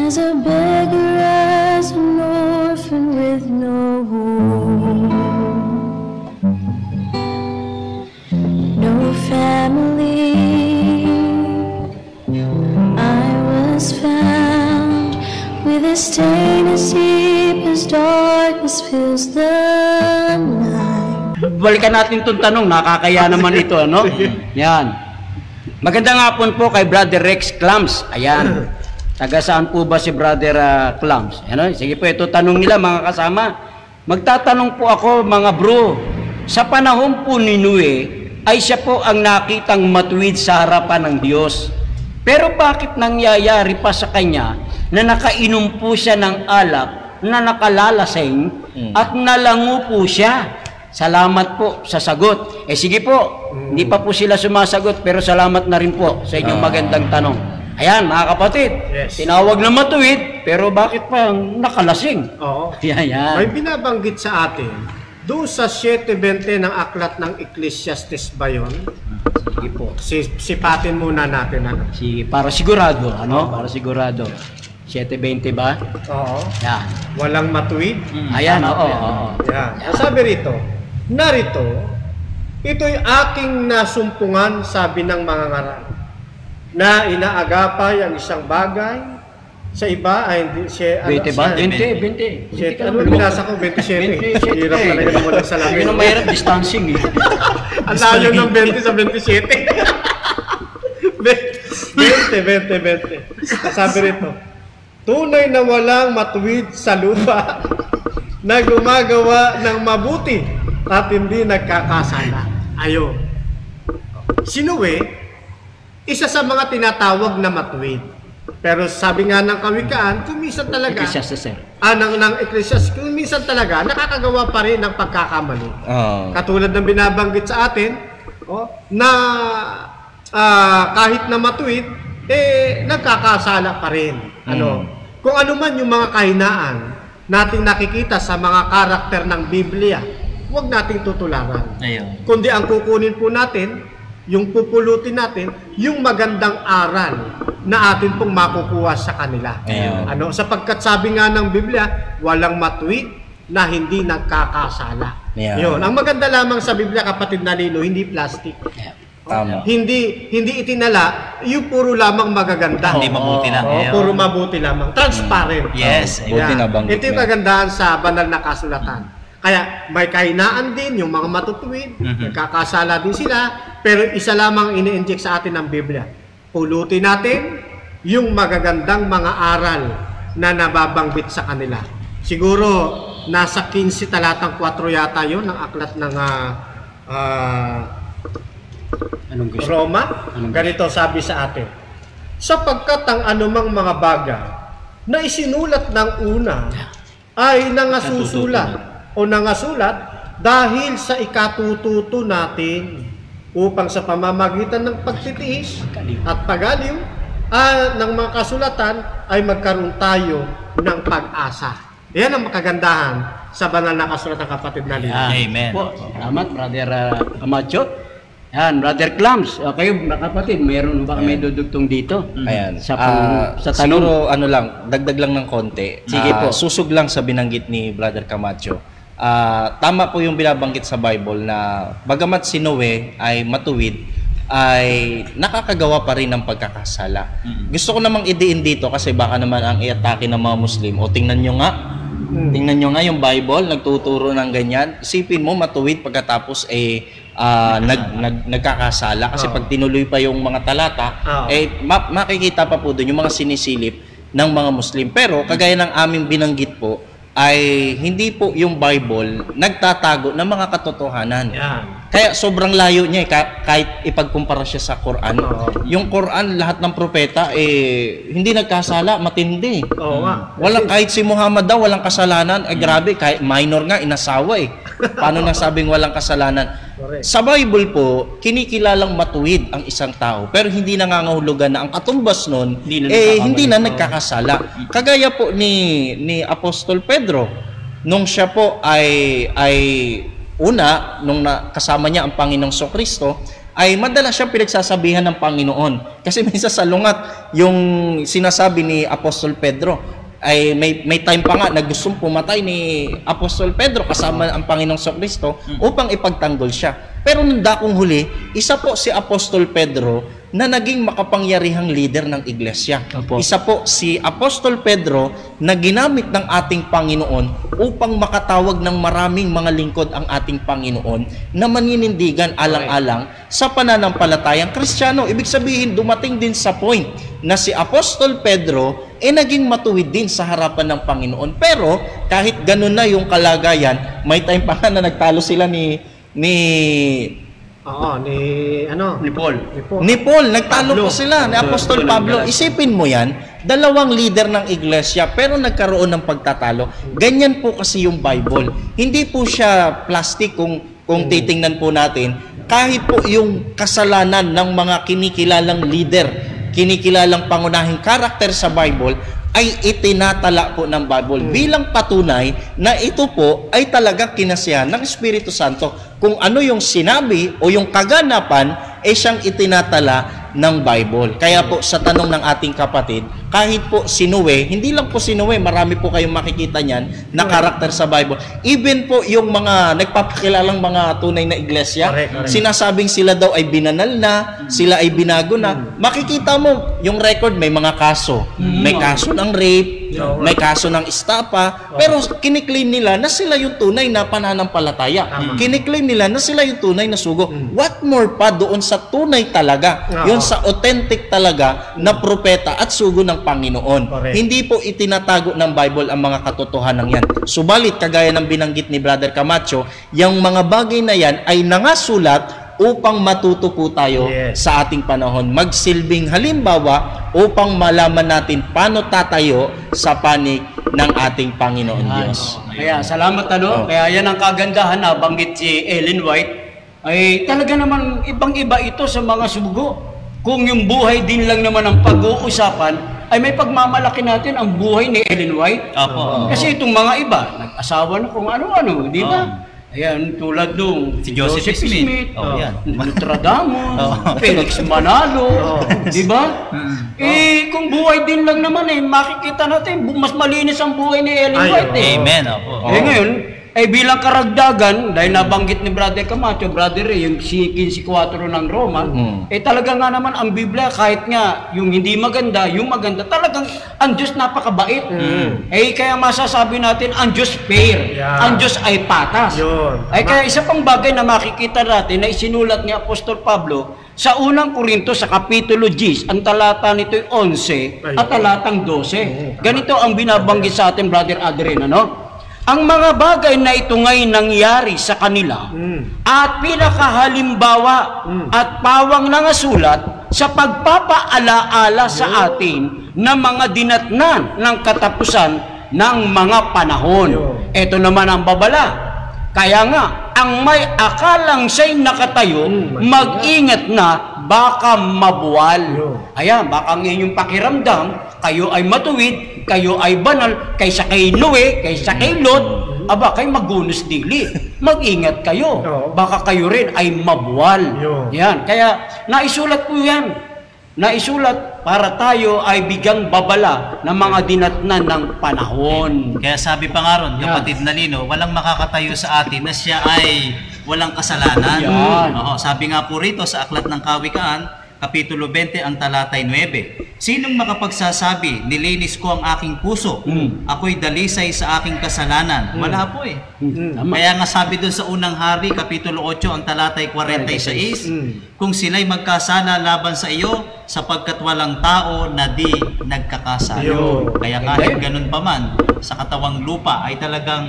as a beggar, as an orphan with no home, no family. I was found with a stain as deep as darkness fills the night. Balikan natin itong tanong, nakakaya naman ito, ano? Yan. Magandang hapon po kay Brother Rex Clams. Ayan. Taga saan po ba si Brother Clams? Ano? Sige po, ito tanong nila mga kasama. Magtatanong po ako mga bro, sa panahon po ni Noe, ay siya po ang nakitang matuwid sa harapan ng Diyos. Pero bakit nangyayari pa sa kanya na nakainom po siya ng alak, na nakalalasing, at nalango po siya? Salamat po sa sagot. Sige po, hindi pa po sila sumasagot, pero salamat na rin po sa inyong magandang tanong. Ayan, mga kapatid, tinawag na matuwid, pero bakit pa nakalasing? Oo. Yan. May binabanggit sa atin, doon sa 7:20 ng aklat ng Ecclesiastes ba yun? Sige po. Sipatin muna natin. Ano? Sige, para sigurado, ano? Para sigurado. 7:20 ba? Oo. Yan. Walang matuwid? Ayan, oo. Yan. Sabi rito, narito, ito'y aking nasumpungan, sabi ng mga ngaral, na inaagapay ang isang bagay, sa iba ay hindi siya... 20 ba? 20. Ano binasa ko? 27. Hirap talaga naman lang sa langit. Yun ang mahirap, distancing eh. Ang layo ng 20 sa 27. 20. Sabi rito, tunay na walang matuwid sa lupa na gumagawa ng mabuti at hindi nagkakasala. Ayo. Si Noe, isa sa mga tinatawag na matuwid. Pero sabi nga ng kawikaan, kuminsan talaga, ng Ecclesiastes, kuminsan talaga, nakakagawa pa rin ng pagkakamali. Katulad ng binabanggit sa atin, na kahit na matuwid, nagkakasala pa rin. Kung ano man yung mga kahinaan nating nakikita sa mga karakter ng Biblia, huwag nating tutularan. Kundi ang kukunin po natin, yung pupulutin natin, yung magandang aral na atin pong makukuha sa kanila. Sapagkat sabi nga ng Biblia, walang matuwid na hindi nagkakasala. Yun. Ang maganda lamang sa Biblia, kapatid na Lino, hindi plastic. Hindi itinala yung puro lamang magaganda. Hindi mabuti lang. Puro mabuti lamang. Transparent. Yes. Ito yung kagandahan sa banal na kasulatan. Kaya may kahinaan din yung mga matutuwid, nagkakasala din sila, pero isa lamang ini-inject sa atin ng Biblia. Pulutin natin yung magagandang mga aral na nababanggit sa kanila. Siguro nasa 15 talatang 4 yata yun ng aklat ng Roma. Ganito sabi sa atin, sapagkat ang anumang mga bagay na isinulat ng una ay nangasusulat o nangasulat dahil sa ikatututo natin upang sa pamamagitan ng pagtitiis at pag-aliw ng mga kasulatan ay magkaroon tayo ng pag-asa. Yan ang makagandahan sa banal na kasulatan, kapatid na Lino. Amen. Salamat, Brother Camacho. Yan, Brother Clams. Kayo, kapatid, mayroon ba may dudugtong dito? Ayan. Sa tanong. Siguro, dagdag lang ng konti. Sige po. Susog lang sa binanggit ni Brother Camacho. Tama po yung binabanggit sa Bible na bagamat si Noe ay matuwid, ay nakakagawa pa rin ng pagkakasala. Gusto ko namang idiin dito kasi baka naman ang iatake ng mga Muslim. O tingnan nyo nga yung Bible, nagtuturo ng ganyan. Isipin mo matuwid pagkatapos nagkakasala. Kasi pag tinuloy pa yung mga talata, makikita pa po doon yung mga sinisilip ng mga Muslim. Pero kagaya ng aming binanggit po, ay hindi po yung Bible nagtatago ng mga katotohanan. Kaya sobrang layo niya kahit ipagkumpara siya sa Quran. Yung Quran, lahat ng propeta hindi nagkasala, matindi. Kahit si Muhammad daw walang kasalanan, grabe, kahit minor nga inasawa Paano nasabing walang kasalanan? Sa Bible po, kinikilalang matuwid ang isang tao, pero hindi nangangahulugan na ang katumbas nun hindi na nagkakasala. Kagaya po ni Apostol Pedro, nung siya po ay una, nung kasama niya ang Panginoong Kristo, ay madalas siyang pinagsasabihan ng Panginoon. Kasi minsan sa lungat, yung sinasabi ni Apostol Pedro, ay may time pa nga na gustong pumatay ni Apostol Pedro kasama ang Panginoong Kristo upang ipagtanggol siya. Pero nung dakong huli, isa po si Apostol Pedro na naging makapangyarihang leader ng iglesia. Isa po si Apostol Pedro na ginamit ng ating Panginoon upang makatawag ng maraming mga lingkod ang ating Panginoon na maninindigan alang-alang sa pananampalatayang Kristiyano. Ibig sabihin, dumating din sa point na si Apostol Pedro naging matuwid din sa harapan ng Panginoon. Pero kahit ganun na yung kalagayan, may time pa na nagtalo sila ni Paul. Nagtalo po sila ni Apostol Pablo. Isipin mo yan, dalawang leader ng iglesia pero nagkaroon ng pagtatalo. Ganyan po kasi yung Bible. Hindi po siya plastic kung titingnan po natin. Kahit po yung kasalanan ng mga kinikilalang leader, kinikilalang pangunahing karakter sa Bible, ay itinatala po ng Bible bilang patunay na ito po ay talaga kinasiyahan ng Espiritu Santo. Kung ano yung sinabi o yung kaganapan ay siyang itinatala ng Bible. Kaya po sa tanong ng ating kapatid, kahit po sinuwe, hindi lang po sinuwe, marami po kayong makikita niyan na karakter sa Bible. Even po yung mga nagpapakilalang mga tunay na iglesia, sinasabing sila daw ay binanal na, sila ay binago na. Makikita mo yung record, may mga kaso. May kaso ng rape, may kaso ng estapa, pero kiniklaim nila na sila yung tunay na pananampalataya. Kiniklaim nila na sila yung tunay na sugo. What more pa doon sa tunay talaga, yun sa authentic talaga na propeta at sugo ng Panginoon. Hindi po itinatago ng Bible ang mga katotohanan yan. Subalit, kagaya ng binanggit ni Brother Camacho, yung mga bagay na yan ay nangasulat upang matuto po tayo sa ating panahon. Magsilbing halimbawa upang malaman natin paano tatayo sa panig ng ating Panginoon Diyos. Kaya salamat Kaya yan ang kagandahan na banggit si Ellen White, ay talaga naman ibang-iba ito sa mga sugo. Kung yung buhay din lang naman ang pag-uusapan, ay may pagmamalaki natin ang buhay ni Ellen White. Kasi itong mga iba, nag-asawa na kung ano-ano, di ba? Ayan, tulad nung si Joseph Smith, Nostradamus, Felix Manalo, di ba? Kung buhay din lang naman makikita natin, mas malinis ang buhay ni Ellen White. Amen. Ngayon, bilang karagdagan, dahil nabanggit ni Brother Camacho, Brother Ray, yung 15:4 ng Roma, talaga nga naman ang Biblia, kahit nga yung hindi maganda, yung maganda, talagang ang Diyos napakabait. Kaya masasabi natin, ang Diyos fair, ang Diyos ay patas. Kaya isa pang bagay na makikita natin na isinulat ni Apostol Pablo sa unang Korinto sa Kapitulo 10, ang talata nito ay 11 at talatang 12. Ganito ang binabanggit sa atin, Brother Aldrin, ang mga bagay na ito ngay nangyari sa kanila at pinakahalimbawa at pawang nangasulat sa pagpapaalaala sa atin ng mga dinatnan ng katapusan ng mga panahon. Ito naman ang babala. Kaya nga, ang may akalang siya'y nakatayo, mag-ingat na baka mabuwal. Ayan, baka ang inyong pakiramdam, kayo ay matuwid, kayo ay banal, kaysa kay Noe, kaysa kay Lot, kay magunos dili. Mag-ingat kayo, baka kayo rin ay mabuwal. Yan, kaya naisulat po yan. Naisulat para tayo ay bigang babala ng mga dinatnan ng panahon. Kaya sabi pa nga ron, kapatid na Lino, walang makakatayo sa atin na siya ay walang kasalanan. Sabi nga po rito sa Aklat ng Kawikaan, Kapitulo 20, ang talatay 9. Sinong makapagsasabi, nilinis ko ang aking puso, ako'y dalisay sa aking kasalanan? Wala po Kaya nga sabi doon sa unang hari, Kapitulo 8, ang talatay 46, kung sila'y magkasala laban sa iyo, sapagkat walang tao na di nagkakasala. Kaya kahit ganun pa man, sa katawang lupa ay talagang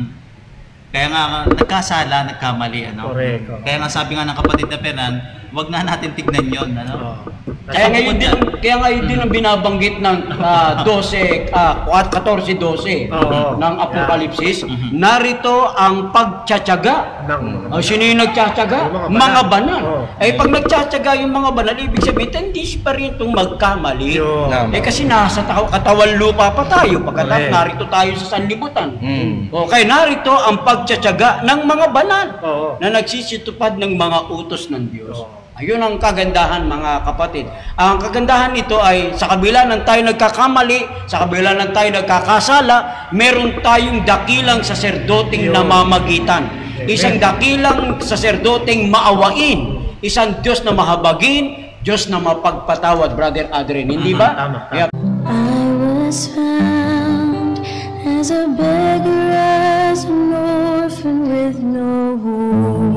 kaya nga nagkasala, nagkamali. Kaya nga sabi nga ng kapatid na Fernan, wag na natin tignan yun. Kaya ngayon din ang binabanggit ng 14:12 ng Apologetics. Narito ang pagtsatsaga. Sino yung nagtsatsaga? Mga banal. Pag nagtsatsaga yung mga banal, ibig sabihin, hindi pa rin itong magkamali. Kasi nasa katawan lupa pa tayo. Pagkatapos narito tayo sa sanlibutan. Okay, narito ang pagtsatsaga ng mga banal na nagsisitupad ng mga utos ng Diyos. Ayun ang kagandahan, mga kapatid. Ang kagandahan nito ay sa kabila ng tayo nagkakamali, sa kabila ng tayo nagkakasala, meron tayong dakilang saserdoteng namamagitan. Isang dakilang saserdoteng maawain. Isang Diyos na mahabagin, Diyos na mapagpatawad, Brother Aldrin. Hindi ba? Tama. Yeah. I was found as a beggar, as an orphan with no home.